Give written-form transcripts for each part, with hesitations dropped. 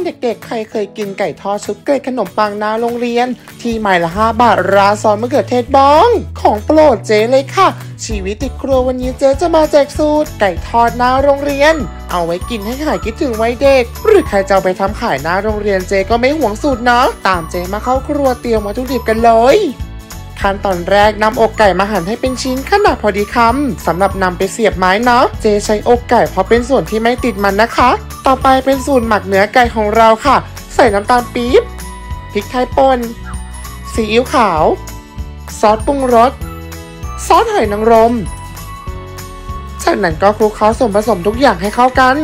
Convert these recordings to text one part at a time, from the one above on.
เด็กๆใครเคยกินไก่ทอดชุบเกล็ดขนมปังหน้าโรงเรียนที่ไม้ละ5 บาทราซอสมะเขือเทศบ้องของโปรดเจเลยค่ะชีวิตติดครัววันนี้เจจะมาแจกสูตรไก่ทอดหน้าโรงเรียนเอาไว้กินให้หายคิดถึงวัยเด็กหรือใครจะเอาไปทำขายหน้าโรงเรียนเจก็ไม่หวงสูตรนะตามเจมาเข้าครัวเตรียมวัตถุดิบกันเลยขั้นตอนแรกนำอกไก่มาหั่นให้เป็นชิ้นขนาดพอดีคำสำหรับนำไปเสียบไม้นะเจใช้อกไก่เพราะเป็นส่วนที่ไม่ติดมันนะคะต่อไปเป็นสูตรหมักเนื้อไก่ของเราค่ะใส่น้ำตาลปี๊บพริกไทยป่นซีอิ๊วขาวซอสปรุงรสซอสหอยนางรมจากนั้นก็คลุกเคล้าส่วนผสมทุกอย่างให้เข้ากัน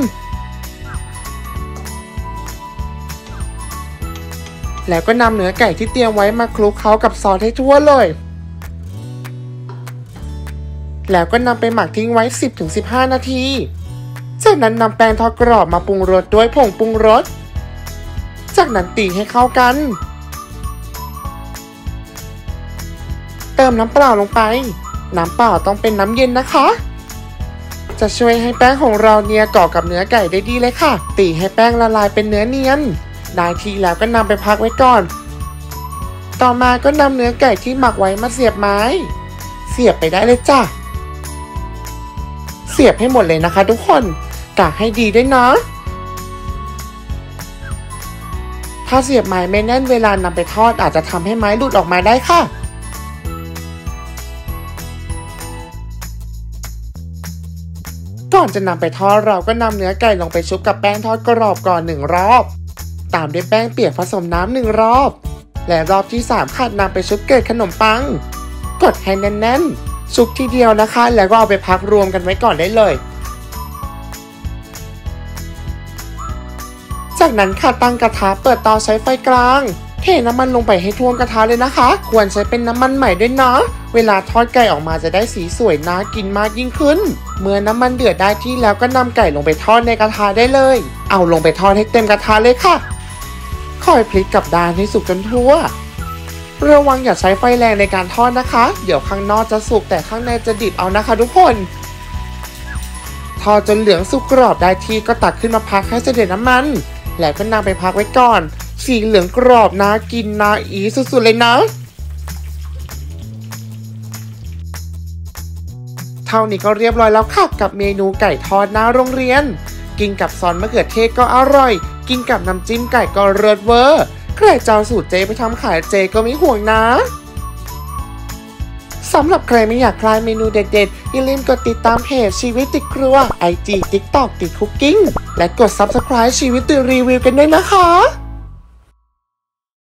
แล้วก็นำเนื้อไก่ที่เตรียมไว้มาคลุกเคล้ากับซอสให้ทั่วเลยแล้วก็นำไปหมักทิ้งไว้ 10-15 นาทีจากนั้นนำแป้งทอดกรอบมาปรุงรสด้วยผงปรุงรสจากนั้นตีให้เข้ากันเติมน้ำเปล่าลงไปน้ำเปล่าต้องเป็นน้ำเย็นนะคะจะช่วยให้แป้งของเราเนียเกาะกับเนื้อไก่ได้ดีเลยค่ะตีให้แป้งละลายเป็นเนื้อเนียนได้ทีแล้วก็นำไปพักไว้ก่อนต่อมาก็นำเนื้อไก่ที่หมักไว้มาเสียบไม้เสียบไปได้เลยจ้ะเสียบให้หมดเลยนะคะทุกคนกะให้ดีด้วยนะถ้าเสียบไม้ไม่แน่นเวลานำไปทอดอาจจะทำให้ไม้หลุดออกมาได้ค่ะก่อนจะนำไปทอดเราก็นำเนื้อไก่ลงไปชุบกับแป้งทอดกรอบก่อน1 รอบตามด้วยแป้งเปียกผสมน้ำ1 รอบและรอบที่3ค่ะนำไปชุบเกล็ดขนมปังกดให้แน่นๆชุบทีเดียวนะคะแล้วก็เอาไปพักรวมกันไว้ก่อนได้เลยจากนั้นค่ะตั้งกระทะเปิดเตาใช้ไฟกลางเทน้ำมันลงไปให้ท่วมกระทะเลยนะคะควรใช้เป็นน้ำมันใหม่ด้วยนะเวลาทอดไก่ออกมาจะได้สีสวยน่ากินมากยิ่งขึ้นเมื่อน้ำมันเดือดได้ที่แล้วก็นำไก่ลงไปทอดในกระทะได้เลยเอาลงไปทอดให้เต็มกระทะเลยค่ะคอยพลิกกลับด้านให้สุกจนทั่วระวังอย่าใช้ไฟแรงในการทอดนะคะเดี๋ยวข้างนอกจะสุกแต่ข้างในจะดิบเอานะคะทุกคนทอดจนเหลืองสุกกรอบได้ที่ก็ตักขึ้นมาพักให้เสด็จน้ำมันแล้วก็นำไปพักไว้ก่อนสีเหลืองกรอบน่ากินน่าอีสุดๆเลยนะเท่านี้ก็เรียบร้อยแล้วค่ะกับเมนูไก่ทอดหน้าโรงเรียนกินกับซอสมะเขือเทศก็อร่อยกินกับน้ำจิ้มไก่ก็เลิศเวอร์ใครจะเอาสูตรเจไปทำขายเจก็ไม่ห่วงนะสำหรับใครไม่อยากพลาดเมนูเด็ดๆอย่าลืมกดติดตามเพจชีวิตติดครัว IG TikTok ติดคุกกิ้งและกด Subscribe ชีวิตติดรีวิวกันด้วยนะคะ